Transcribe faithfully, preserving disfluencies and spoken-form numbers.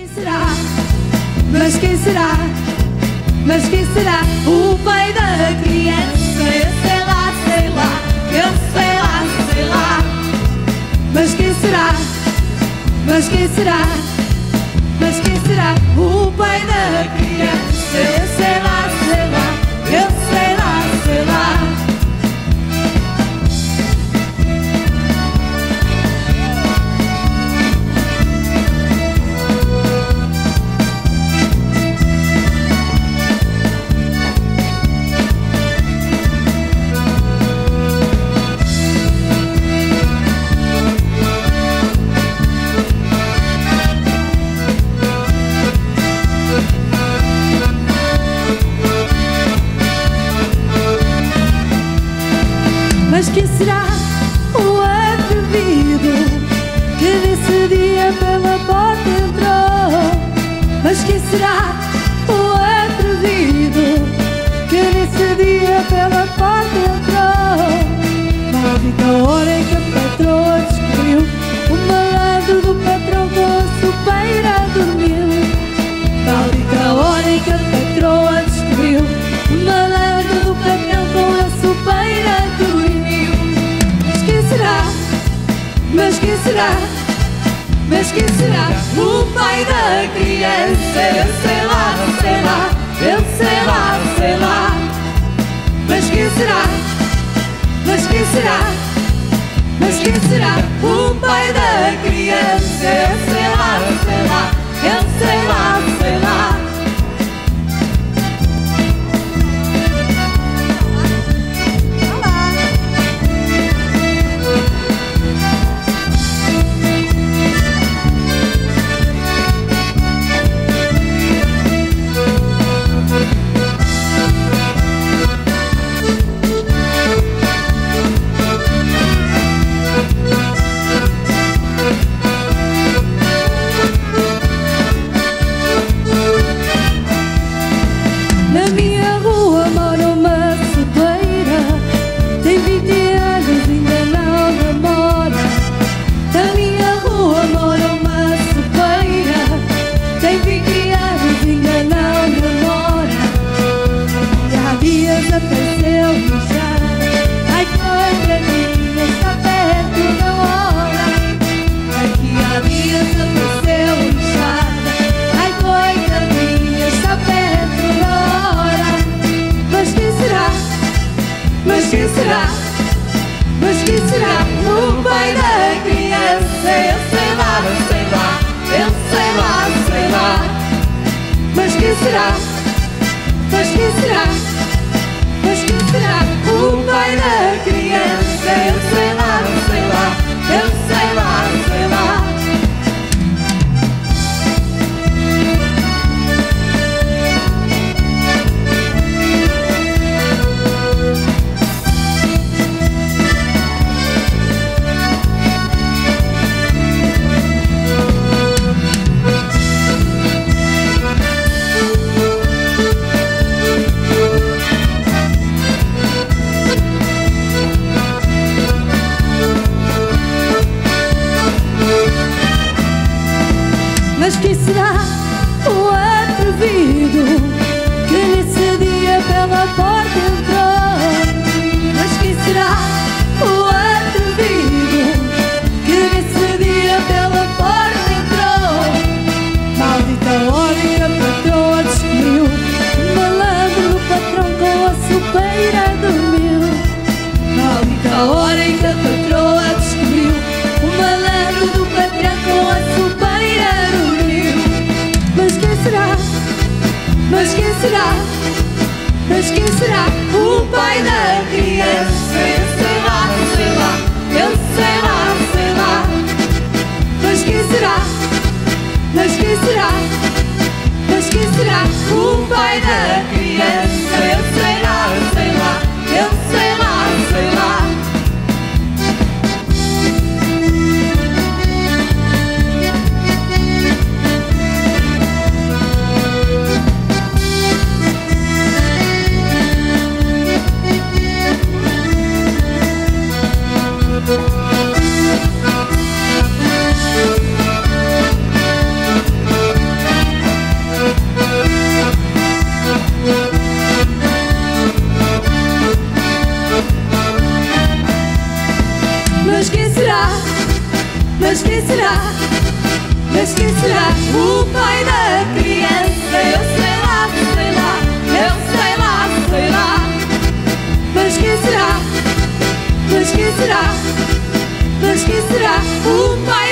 quem será? Mas quem será? Mas quem será? O pai da criança? Eu sei lá, sei lá, eu sei lá, sei lá. Mas quem será? Mas quem será? Mas quem será? O pai da criança? Eu sei lá, sei lá, eu sei lá, sei lá. Mas quem será o atrevido que nesse dia pela porta entrou? Mas quem será o atrevido que nesse dia pela porta entrou? Maldita hora em que a patroa descobriu o malandro do patrão com a sopeira dormiu. Maldita hora em que a patroa descobriu o malandro do patrão com a sopeira dormiu. Mas quem será? Mas quem será? O pai da criança? Eu sei lá, sei lá, eu sei lá, sei lá. Mas quem será? Mas quem será? Mas quem será? O pai da criança? Eu sei lá, sei lá, eu sei lá, sei lá. Na minha rua mora uma sopeira, tem vinte anos, ainda não namora. Na minha rua mora uma sopeira, tem vinte anos, ainda não namora. E há dias apareceu inchada, ai coitadinha, está perto da hora. Aqui há dias apareceu inchada, ai coitadinha, está perto da hora. Mas quem será? Mas quem será? Mas quem será? O pai da criança? Eu sei lá, eu sei lá, eu sei lá, sei lá. Mas quem será? Mas quem será? Mas quem será? O pai da criança? Eu sei lá, eu sei lá, eu sei lá, sei lá. Mas quem será o atrevido que nesse dia pela porta entrou? Mas quem será o atrevido que nesse dia pela porta entrou? Maldita hora em que a patroa descobriu o malandro do patrão com a sopeira dormiu. Maldita hora em que a patroa descobriu o malandro do patrão com a sopeira dormiu. Mas quem será? Mas quem será? Mas quem será? O pai da criança? Eu sei lá, sei lá, eu sei lá, sei lá. Mas quem será? Mas quem será? Mas quem será? O pai da criança? Eu sei lá, eu sei lá, eu sei lá, sei lá. quem será o pai da criança? Eu sei lá, sei lá, eu sei lá, sei lá. Mas quem será? Mas quem será? Mas quem será o pai